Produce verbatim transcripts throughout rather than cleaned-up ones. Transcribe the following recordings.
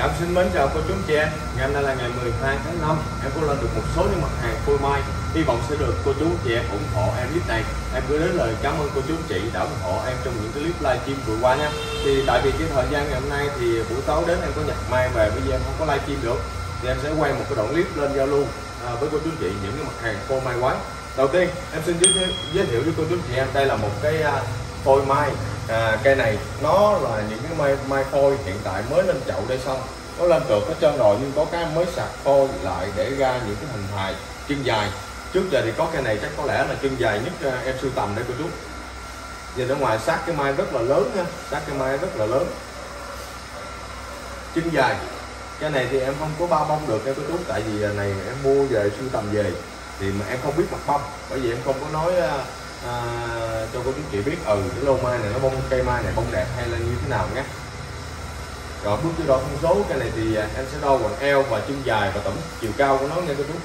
Dạ, xin mến chào cô chú anh chị em. Ngày hôm nay là ngày mười hai tháng năm. Em có lên được một số những mặt hàng phôi mai, hy vọng sẽ được cô chú anh chị em ủng hộ em clip này. Em gửi đến lời cảm ơn cô chú anh chị đã ủng hộ em trong những cái clip livestream vừa qua nha. Thì tại vì cái thời gian ngày hôm nay thì buổi tối đến em có nhập mai về, bây giờ em không có livestream được, thì em sẽ quay một cái đoạn clip lên giao lưu à, với cô chú anh chị những cái mặt hàng phôi mai quái. Đầu tiên em xin giới thiệu, giới thiệu với cô chú anh chị em, đây là một cái uh, phôi mai. À, cây này nó là những cái mai mai phôi hiện tại mới lên chậu đây xong, nó lên được hết trơn rồi, nhưng có cái mới sạc phôi lại để ra những cái hình hài chân dài. Trước giờ thì có cây này chắc có lẽ là chân dài nhất uh, em sưu tầm đây cô chú. Nhìn ở ngoài sát cái mai rất là lớn nha, sát cái mai rất là lớn, chân dài. Cái này thì em không có bao bông được nha cô chú, tại vì này em mua về sưu tầm về thì mà em không biết mặt bông, bởi vì em không có nói uh, À, cho cô chú chị biết ừ cái lô mai này nó bông, cây mai này bông đẹp hay là như thế nào nhé. Rồi bước tới đo thông số, cái này thì em sẽ đo quần eo và chân dài và tổng chiều cao của nó nha cô chú.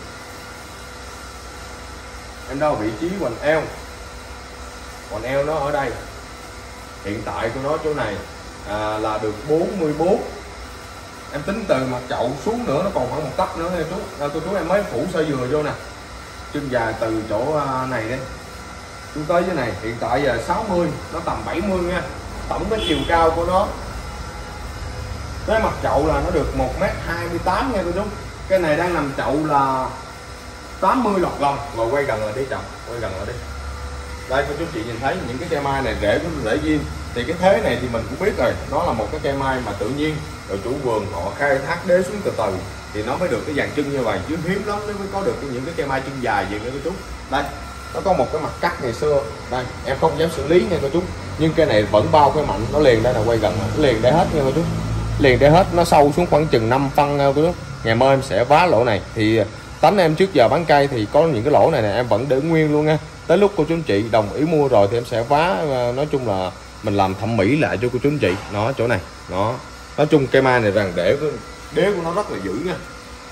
Em đo vị trí quần eo, quần eo nó ở đây, hiện tại của nó chỗ này à, là được bốn mươi tư. Em tính từ mặt chậu xuống nữa nó còn khoảng một tấc nữa nha chú. À, cô chú em mới phủ sơ dừa vô nè. Chân dài từ chỗ này đây xuống tới dưới này hiện tại giờ sáu mươi, nó tầm bảy mươi nha. Tổng cái chiều cao của nó tới mặt chậu là nó được một mét hai mươi tám nha cô chú. Cái này đang nằm chậu là tám mươi lọt lòng. Rồi quay gần lại đi chồng, quay gần lại đi. Đây cô chú chị nhìn thấy những cái cây mai này để để duyên, thì cái thế này thì mình cũng biết rồi, nó là một cái cây mai mà tự nhiên rồi chủ vườn họ khai thác đế xuống từ từ thì nó mới được cái dàn chân như vậy, chứ hiếm lắm nó mới có được những cái cây mai chân dài vậy nữa cô chú. Đây nó có một cái mặt cắt ngày xưa đây, em không dám xử lý nha cô chú, nhưng cái này vẫn bao cái mạnh, nó liền đây là quay gần, nó liền để hết nha cô chú, liền để hết, nó sâu xuống khoảng chừng năm phân nha cô chú. Ngày mai em sẽ vá lỗ này, thì tánh em trước giờ bán cây thì có những cái lỗ này nè em vẫn để nguyên luôn nha, tới lúc cô chú anh chị đồng ý mua rồi thì em sẽ vá, nói chung là mình làm thẩm mỹ lại cho cô chú anh chị. Nó chỗ này nó nói chung cây mai này rằng để đế của nó rất là dữ nha.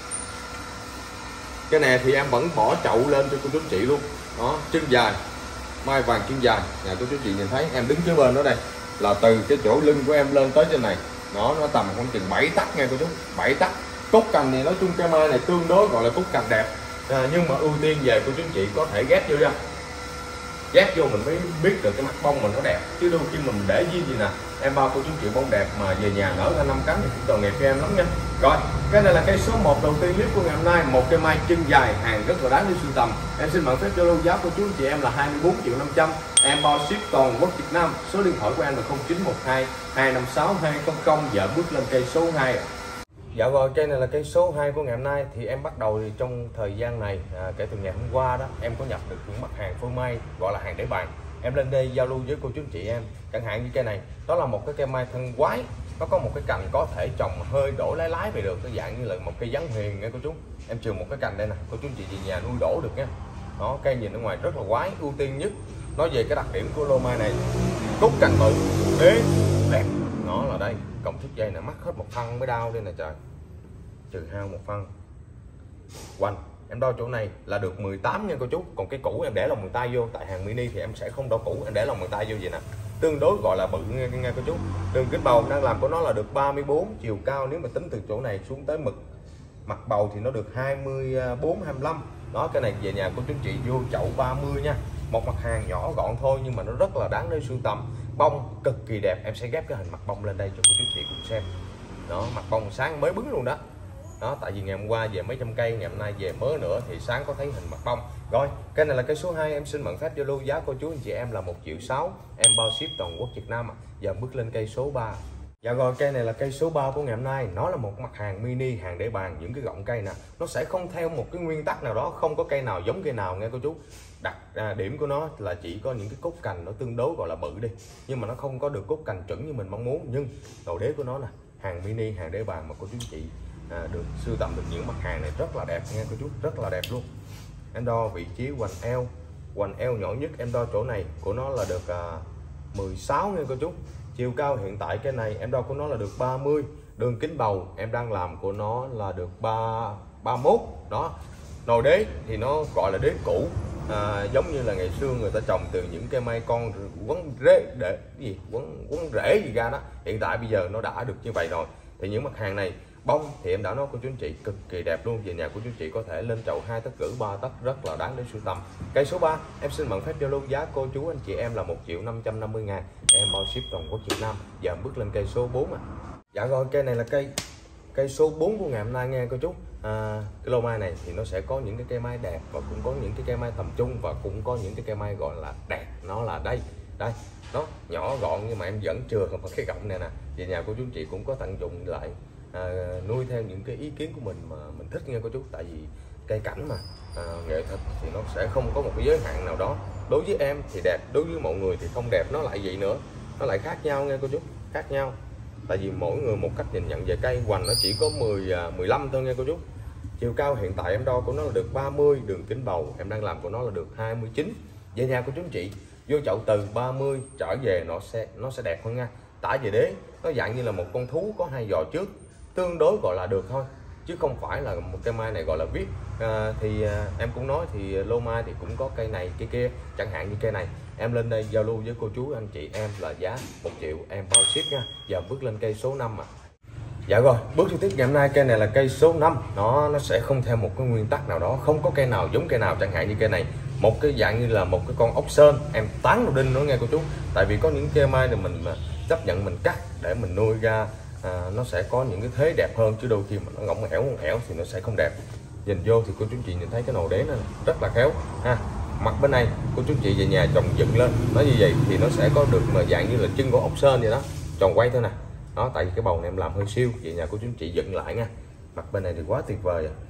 Cái này thì em vẫn bỏ chậu lên cho cô chú anh chị luôn. Đó, chân dài, mai vàng chân dài. Nhà cô chú chị nhìn thấy em đứng phía bên đó đây là từ cái chỗ lưng của em lên tới trên này, nó nó tầm khoảng chừng bảy tấc nha cô chú, bảy tấc. Cốt cành thì nói chung cây mai này tương đối gọi là cốt cành đẹp, à, nhưng mà ưu tiên về cô chú chị có thể ghép vô ra, ghép vô mình mới biết được cái mặt bông mình nó đẹp, chứ đôi khi mình để gì gì nè em bao cô chú chị bông đẹp mà về nhà nở ra năm cánh thì cũng tội nghiệp cho em lắm nha. Rồi cái này là cây số một đầu tiên clip của ngày hôm nay, một cây mai chân dài hàng rất là đáng để sưu tầm. Em xin mượn phép giao lưu giá của chú chị em là hai mươi bốn triệu năm trăm, em bao ship toàn quốc Việt Nam. Số điện thoại của em là không chín một hai hai năm sáu hai không không. Giờ bước lên cây số hai. Dạ rồi, cây này là cây số hai của ngày hôm nay. Thì em bắt đầu thì trong thời gian này à, kể từ ngày hôm qua đó em có nhập được những mặt hàng phôi mai gọi là hàng để bàn, em lên đây giao lưu với cô chú anh chị em. Chẳng hạn như cây này, đó là một cái cây mai thân quái, nó có một cái cành có thể trồng hơi đổ lái lái về được, cái dạng như là một cây gián huyền nha cô chú. Em trừ một cái cành đây nè, cô chú anh chị về nhà nuôi đổ được nha. Đó, cây nhìn ở ngoài rất là quái. Ưu tiên nhất nói về cái đặc điểm của lô mai này, cốt cành bự, đế đẹp. Nó là đây, cộng thước dây nè, mắc hết một phân mới đau đây nè trời, trừ hao một phân. Quanh em đo chỗ này là được mười tám nha cô chú. Còn cái cũ em để lòng bàn tay vô, tại hàng mini thì em sẽ không đo cũ, em để lòng bàn tay vô vậy nè, tương đối gọi là bự nghe, nghe cô chú. Đường kính bầu đang làm của nó là được ba mươi tư, chiều cao nếu mà tính từ chỗ này xuống tới mực mặt bầu thì nó được hai mươi tư hai mươi lăm. Đó, cái này về nhà cô chú chị vô chậu ba mươi nha. Một mặt hàng nhỏ gọn thôi nhưng mà nó rất là đáng để sưu tầm. Bông cực kỳ đẹp, em sẽ ghép cái hình mặt bông lên đây cho cô chú chị cùng xem. Đó, mặt bông sáng mới bứng luôn đó. Đó, tại vì ngày hôm qua về mấy trăm cây, ngày hôm nay về mới nữa thì sáng có thấy hình mặt bông. Rồi, cái này là cây số hai, em xin mượn phép giao lưu giá cô chú anh chị em là một triệu sáu, em bao ship toàn quốc Việt Nam. Giờ bước lên cây số ba. Dạ rồi, cây này là cây số ba của ngày hôm nay, nó là một mặt hàng mini, hàng để bàn. Những cái gọng cây nè, nó sẽ không theo một cái nguyên tắc nào đó, không có cây nào giống cây nào nghe cô chú. Đặc à, điểm của nó là chỉ có những cái cốt cành nó tương đối gọi là bự đi, nhưng mà nó không có được cốt cành chuẩn như mình mong muốn. Nhưng đầu đế của nó nè, hàng mini, hàng để bàn mà cô chú chị à, được sưu tầm được những mặt hàng này rất là đẹp nha cô chú, rất là đẹp luôn. Em đo vị trí hoành eo, hoành eo nhỏ nhất em đo chỗ này của nó là được à, mười sáu nha cô chú. Chiều cao hiện tại cái này em đo của nó là được ba mươi. Đường kính bầu em đang làm của nó là được ba ba mốt. Đó, nồi đế thì nó gọi là đế cũ, à, giống như là ngày xưa người ta trồng từ những cây mai con quấn rễ để cái gì quấn quấn rễ gì ra đó. Hiện tại bây giờ nó đã được như vậy rồi. Thì những mặt hàng này Bông thì em đã nói cô chú anh chị cực kỳ đẹp luôn. Về nhà của chú anh chị có thể lên chậu hai tấc rưỡi ba tấc, rất là đáng để sưu tầm. Cây số ba em xin mượn phép giao lưu, giá cô chú anh chị em là một triệu năm trăm năm mươi ngàn, em bao ship toàn quốc Việt Nam. Giờ em bước lên cây số bốn à. Dạ rồi, cây này là cây cây số bốn của ngày hôm nay nghe cô chú. À, cái lô mai này thì nó sẽ có những cái cây mai đẹp và cũng có những cái cây mai tầm trung và cũng có những cái cây mai gọi là đẹp. Nó là đây đây nó nhỏ gọn nhưng mà em vẫn chừa vào cái gọng này nè. Về nhà của chú anh chị cũng có tận dụng lại, à, nuôi theo những cái ý kiến của mình mà mình thích nghe cô chú. Tại vì cây cảnh mà, à, nghệ thuật thì nó sẽ không có một cái giới hạn nào đó. Đối với em thì đẹp, đối với mọi người thì không đẹp, nó lại vậy nữa, nó lại khác nhau nghe cô chú, khác nhau. Tại vì mỗi người một cách nhìn nhận về cây. Hoành nó chỉ có mười, mười lăm thôi nghe cô chú. Chiều cao hiện tại em đo của nó là được ba mươi, đường kính bầu em đang làm của nó là được hai mươi chín. Về nhà của chú anh chị vô chậu từ ba mươi trở về nó sẽ nó sẽ đẹp hơn nha. Tả về đế nó dạng như là một con thú có hai giò trước, tương đối gọi là được thôi, chứ không phải là một cây mai này gọi là viết. À, thì à, em cũng nói thì lô mai thì cũng có cây này cây kia, chẳng hạn như cây này em lên đây giao lưu với cô chú anh chị em là giá một triệu, em bao ship nha. Giờ bước lên cây số năm à. Dạ rồi, bước tiếp ngày hôm nay cây này là cây số năm. Nó nó sẽ không theo một cái nguyên tắc nào đó, không có cây nào giống cây nào. Chẳng hạn như cây này một cái dạng như là một cái con ốc sên, em tán đầu đinh nữa nghe cô chú. Tại vì có những cây mai này mình mà chấp nhận mình cắt để mình nuôi ra, à, nó sẽ có những cái thế đẹp hơn, chứ đôi khi mà nó ngỗng ẻo ẻo thì nó sẽ không đẹp. Nhìn vô thì cô chú chị nhìn thấy cái nồi đế nó rất là khéo ha. Mặt bên này cô chú chị về nhà trồng dựng lên nó như vậy thì nó sẽ có được mà dạng như là chân của ốc sên vậy đó, tròn quay thôi nè. Đó, tại vì cái bầu này em làm hơi siêu, về nhà của chú chị dựng lại nha. Mặt bên này thì quá tuyệt vời à.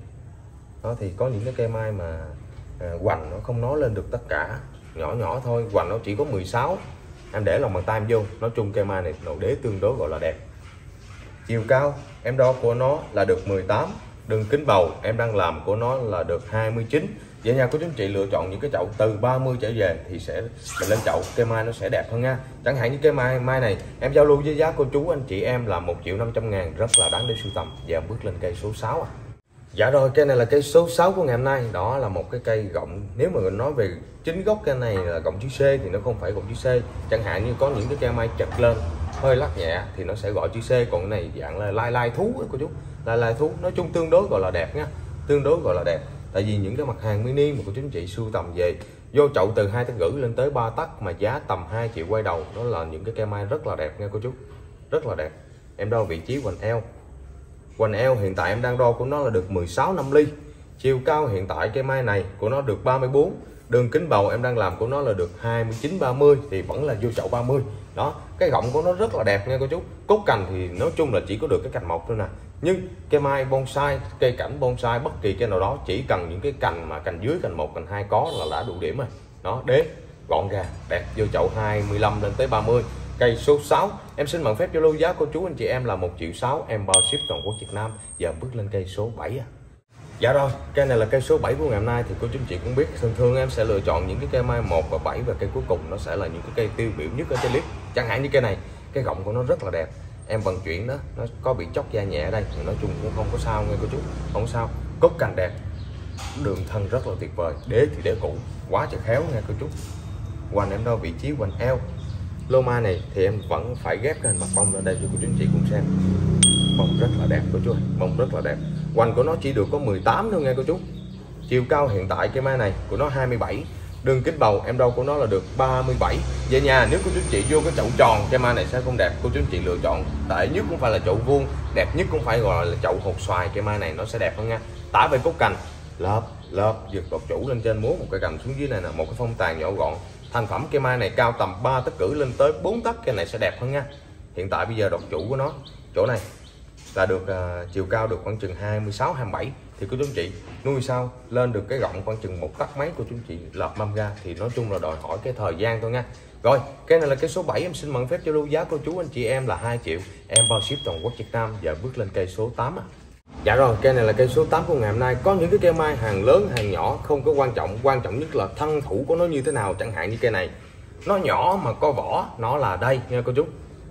Đó thì có những cái cây mai mà à, hoành nó không nói lên được tất cả, nhỏ nhỏ thôi, hoành nó chỉ có mười sáu, em để lòng bàn tay em vô. Nói chung cây mai này nồi đế tương đối gọi là đẹp. Chiều cao em đo của nó là được mười tám, đường kính bầu em đang làm của nó là được hai mươi chín. Về nhà của chú chị lựa chọn những cái chậu từ ba mươi trở về thì sẽ mình lên chậu cây mai nó sẽ đẹp hơn nha. Chẳng hạn như cây mai mai này em giao lưu với giá cô chú anh chị em là một triệu năm trăm ngàn, rất là đáng để sưu tầm. Giờ bước lên cây số sáu à. Dạ rồi, cây này là cây số sáu của ngày hôm nay. Đó là một cái cây gọng, nếu mà mình nói về chính gốc cây này là gọng chữ C thì nó không phải gọng chữ C. Chẳng hạn như có những cái cây mai chật lên hơi lắc nhẹ thì nó sẽ gọi chữ C, còn cái này dạng là lai lai thú ấy, cô chú, lai lai thú. Nói chung tương đối gọi là đẹp nha, tương đối gọi là đẹp. Tại vì những cái mặt hàng mini mà cô chú anh chị sưu tầm về vô chậu từ hai tấc rưỡi lên tới ba tấc mà giá tầm hai triệu quay đầu, đó là những cái cây mai rất là đẹp nha cô chú, rất là đẹp. Em đo vị trí hoành eo, hoành eo hiện tại em đang đo của nó là được mười sáu năm ly. Chiều cao hiện tại cây mai này của nó được ba mươi bốn, đường kính bầu em đang làm của nó là được hai mươi chín ba mươi, thì vẫn là vô chậu ba mươi. Đó, cái gọng của nó rất là đẹp nha cô chú. Cốt cành thì nói chung là chỉ có được cái cành mọc thôi nè. Nhưng cây mai bonsai, cây cảnh bonsai bất kỳ cây nào đó chỉ cần những cái cành mà cành dưới, cành một, cành hai có là đã đủ điểm rồi. Đó, đế gọn gàng đẹp, vô chậu hai mươi lăm lên tới ba mươi. Cây số sáu em xin mượn phép giao lưu, giá cô chú anh chị em là một triệu sáu, em bao ship toàn quốc Việt Nam. Giờ bước lên cây số bảy à. Dạ rồi, cây này là cây số bảy của ngày hôm nay. Thì cô chú anh chị cũng biết thường thường em sẽ lựa chọn những cái cây mai một và bảy, và cây cuối cùng nó sẽ là những cái cây tiêu biểu nhất ở trên clip. Chẳng hạn như cây này, cái gọng của nó rất là đẹp, em vận chuyển đó nó có bị chóc da nhẹ ở đây, nói chung cũng không có sao nghe cô chú, không sao. Cốt cành đẹp, đường thân rất là tuyệt vời, đế thì đế cũ quá trời khéo nghe cô chú. Hoành em đo vị trí hoành eo. Lô mai này thì em vẫn phải ghép cái hình mặt bông lên đây cho cô chú anh chị cùng xem. Bông rất là đẹp cô chú, bông rất là đẹp. Hoành của nó chỉ được có mười tám thôi nghe cô chú. Chiều cao hiện tại cây mai này của nó hai mươi bảy, đường kính bầu em đo của nó là được ba mươi bảy. Về nhà nếu cô chú chị vô cái chậu tròn cây mai này sẽ không đẹp, cô chú chị lựa chọn tệ nhất cũng phải là chậu vuông, đẹp nhất cũng phải gọi là chậu hột xoài, cây mai này nó sẽ đẹp hơn nha. Tả về cốt cành lớp lớp giật đột chủ lên trên, múa một cây cành xuống dưới này nè, một cái phong tàn nhỏ gọn. Thành phẩm cây mai này cao tầm ba tấc rưỡi lên tới bốn tấc, cây này sẽ đẹp hơn nha. Hiện tại bây giờ độc chủ của nó chỗ này là được uh, chiều cao được khoảng chừng hai mươi sáu hai mươi bảy, thì cô chú anh chị nuôi sao lên được cái gọng khoảng chừng một tấc mấy, cô chú anh chị lợp mâm ra thì nói chung là đòi hỏi cái thời gian thôi nha. Rồi cái này là cái số bảy, em xin mượn phép giao lưu, giá cô chú anh chị em là hai triệu, em bao ship toàn quốc Việt Nam. Giờ bước lên cây số tám à. Dạ rồi, cây này là cây số tám của ngày hôm nay. Có những cái cây mai hàng lớn hàng nhỏ không có quan trọng, quan trọng nhất là thân thủ của nó như thế nào. Chẳng hạn như cây này nó nhỏ mà có vỏ, nó là đây nha cô chú,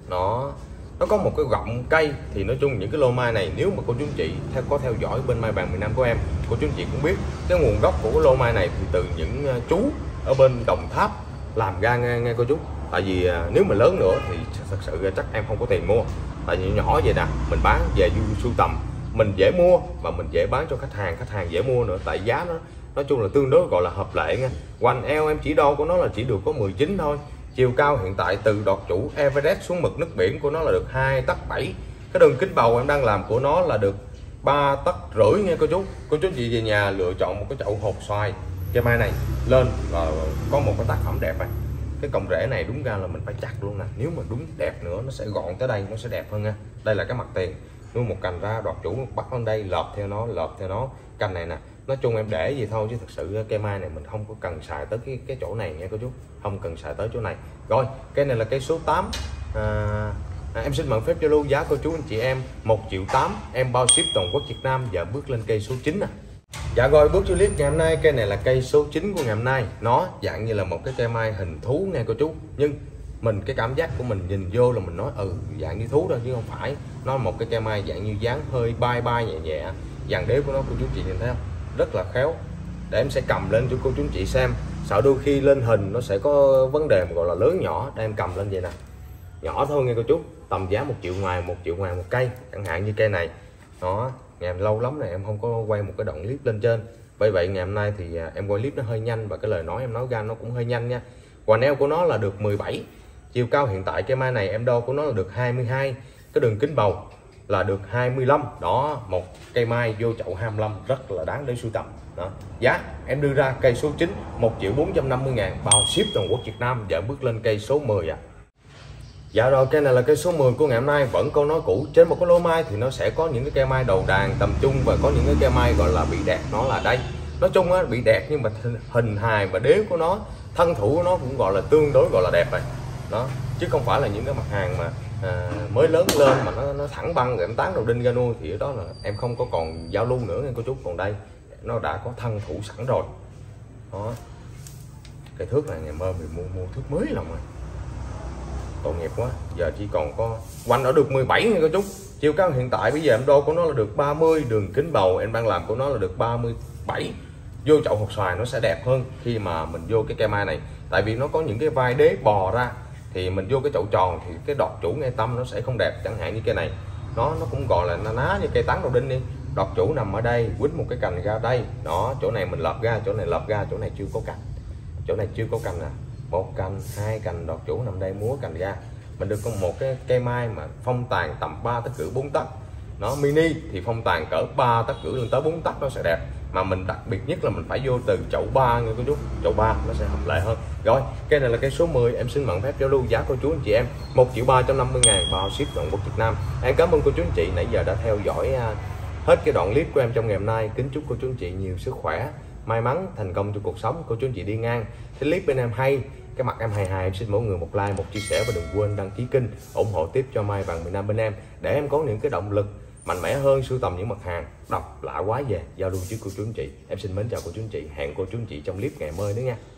nó nó có một cái gọng cây. Thì nói chung những cái lô mai này nếu mà cô chú anh chị theo có theo dõi bên Mai Vàng miền Nam của em, cô chú anh chị cũng biết cái nguồn gốc của cái lô mai này thì từ những chú ở bên Đồng Tháp làm ra nghe, nghe cô chú. Tại vì nếu mà lớn nữa thì thật sự chắc em không có tiền mua, tại vì nhỏ vậy nè mình bán về sưu tầm mình dễ mua và mình dễ bán cho khách hàng, khách hàng dễ mua nữa, tại giá nó nói chung là tương đối gọi là hợp lệ nha. Hoành eo em chỉ đo của nó là chỉ được có mười chín thôi. Chiều cao hiện tại từ đọt chủ Everest xuống mực nước biển của nó là được hai tấc bảy. Cái đường kính bầu em đang làm của nó là được ba tấc rưỡi nha cô chú. Cô chú chị về nhà lựa chọn một cái chậu hột xoài cây mai này lên và có một cái tác phẩm đẹp này. Cái cọng rễ này đúng ra là mình phải chặt luôn nè, nếu mà đúng đẹp nữa nó sẽ gọn tới đây, nó sẽ đẹp hơn nha. Đây là cái mặt tiền, nuôi một cành ra đọt chủ bắt lên đây lợp theo nó, lợp theo nó. Cành này nè, nói chung em để gì thôi chứ thực sự cây mai này mình không có cần xài tới cái cái chỗ này nha cô chú, không cần xài tới chỗ này. Rồi cây này là cây số tám. à, à, em xin mượn phép cho lưu giá cô chú anh chị em một triệu tám, em bao ship toàn quốc Việt Nam. Giờ bước lên cây số chín nè. Dạ rồi, bước cho clip ngày hôm nay, cây này là cây số chín của ngày hôm nay. Nó dạng như là một cái cây mai hình thú nha cô chú, nhưng mình cái cảm giác của mình nhìn vô là mình nói ừ dạng như thú thôi chứ không phải. Nó là một cái cây mai dạng như dáng hơi bay bay nhẹ nhẹ. Dàn đế của nó cô chú chị nhìn thấy không, rất là khéo. Để em sẽ cầm lên cho cô chú chị xem, sợ đôi khi lên hình nó sẽ có vấn đề gọi là lớn nhỏ. Đây em cầm lên vậy nè, nhỏ thôi nghe cô chú, tầm giá một triệu ngoài, một triệu ngoài một cây, chẳng hạn như cây này. Đó, ngày lâu lắm này em không có quay một cái đoạn clip lên trên, bởi vậy ngày hôm nay thì em quay clip nó hơi nhanh và cái lời nói em nói ra nó cũng hơi nhanh nha. Hoành eo của nó là được mười bảy, chiều cao hiện tại cây mai này em đo của nó là được hai mươi hai, cái đường kính bầu là được hai mươi lăm. Đó, một cây mai vô chậu hai mươi lăm rất là đáng để sưu tầm. Đó, giá em đưa ra cây số chín một triệu bốn trăm năm mươi ngàn, bao ship toàn quốc Việt Nam. Giờ bước lên cây số mười ạ. À. Dạ rồi, cây này là cây số mười của ngày hôm nay. Vẫn câu nói cũ, trên một cái lô mai thì nó sẽ có những cái cây mai đầu đàn tầm trung và có những cái cây mai gọi là bị đẹp. Nó là đây, nói chung á bị đẹp nhưng mà hình hài và đế của nó, thân thủ của nó cũng gọi là tương đối gọi là đẹp rồi đó, chứ không phải là những cái mặt hàng mà à, mới lớn lên mà nó, nó thẳng băng rồi em tán đầu đinh ra nuôi thì ở đó là em không có còn giao lưu nữa nha cô chú. Còn đây nó đã có thân thủ sẵn rồi đó. Cái thước này ngày mơ mình mua mua thước mới lòng rồi, tội nghiệp quá. Giờ chỉ còn có quanh ở được mười bảy nha cô chú. Chiều cao hiện tại bây giờ em đo của nó là được ba mươi, đường kính bầu em đang làm của nó là được ba mươi bảy. Vô chậu hột xoài nó sẽ đẹp hơn khi mà mình vô cái cây mai này, tại vì nó có những cái vai đế bò ra, thì mình vô cái chậu tròn thì cái đọt chủ ngay tâm nó sẽ không đẹp. Chẳng hạn như cây này nó nó cũng gọi là na ná như cây tán đầu đinh đi, đọt chủ nằm ở đây, quýnh một cái cành ra đây đó, chỗ này mình lợp ra, chỗ này lợp ra, chỗ này chưa có cành, chỗ này chưa có cành nè, một cành, hai cành, đọt chủ nằm đây múa cành ra. Mình được có một cái cây mai mà phong tàn tầm ba tấc rưỡi bốn tấc, nó mini thì phong tàn cỡ ba tấc rưỡi lên tới bốn tấc nó sẽ đẹp. Mà mình đặc biệt nhất là mình phải vô từ chậu ba nha cô chú, chậu ba nó sẽ hợp lệ hơn. Rồi cây này là cây số mười, em xin mượn phép giao lưu giá cô chú anh chị em một triệu ba trăm năm mươi ngàn, bao ship toàn quốc Việt Nam. Em cảm ơn cô chú anh chị nãy giờ đã theo dõi hết cái đoạn clip của em trong ngày hôm nay. Kính chúc cô chú anh chị nhiều sức khỏe, may mắn, thành công trong cuộc sống. Cô chú anh chị đi ngang cái clip bên em hay, cái mặt em hài hài, em xin mỗi người một like, một chia sẻ và đừng quên đăng ký kênh ủng hộ tiếp cho Mai Vàng miền Nam bên em để em có những cái động lực mạnh mẽ hơn, sưu tầm những mặt hàng độc lạ quá về giao lưu với cô chú anh chị. Em xin mến chào cô chú anh chị, hẹn cô chú anh chị trong clip ngày mới nữa nha.